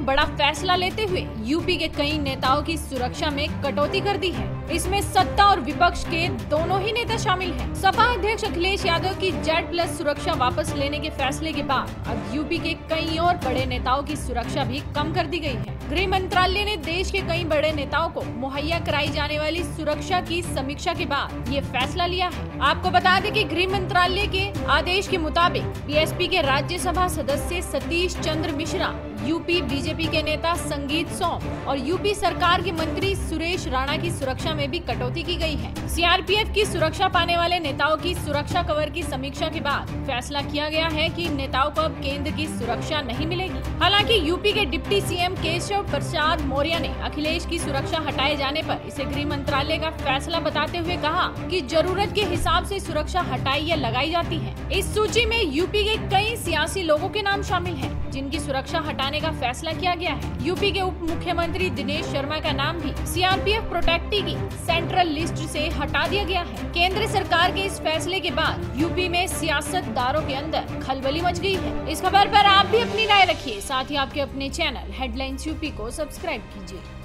बड़ा फैसला लेते हुए यूपी के कई नेताओं की सुरक्षा में कटौती कर दी है। इसमें सत्ता और विपक्ष के दोनों ही नेता शामिल हैं। सपा अध्यक्ष अखिलेश यादव की Z+ सुरक्षा वापस लेने के फैसले के बाद अब यूपी के कई और बड़े नेताओं की सुरक्षा भी कम कर दी गई है। गृह मंत्रालय ने देश के कई बड़े नेताओं को मुहैया कराई जाने वाली सुरक्षा की समीक्षा के बाद ये फैसला लिया है। आपको बता दें कि गृह मंत्रालय के आदेश के मुताबिक बीएसपी के राज्यसभा सदस्य सतीश चंद्र मिश्रा, यूपी बीजेपी के नेता संगीत सोम और यूपी सरकार के मंत्री सुरेश राणा की सुरक्षा में भी कटौती की गई है। सीआरपीएफ की सुरक्षा पाने वाले नेताओं की सुरक्षा कवर की समीक्षा के बाद फैसला किया गया है कि इन नेताओं को अब केंद्र की सुरक्षा नहीं मिलेगी। हालांकि यूपी के डिप्टी सीएम केशव प्रसाद मौर्य ने अखिलेश की सुरक्षा हटाए जाने पर इसे गृह मंत्रालय का फैसला बताते हुए कहा कि जरूरत के हिसाब से सुरक्षा हटाई या लगाई जाती है। इस सूची में यूपी के कई सियासी लोगों के नाम शामिल हैं, जिनकी सुरक्षा हटाने का फैसला किया गया है। यूपी के उप मुख्यमंत्री दिनेश शर्मा का नाम भी सीआरपीएफ प्रोटेक्टी की सेंट्रल लिस्ट से हटा दिया गया है। केंद्र सरकार के इस फैसले के बाद यूपी में सियासतदानों के अंदर खलबली मच गई है। इस खबर पर आप भी अपनी राय रखिए, साथ ही आपके अपने चैनल हेडलाइंस यूपी को सब्सक्राइब कीजिए।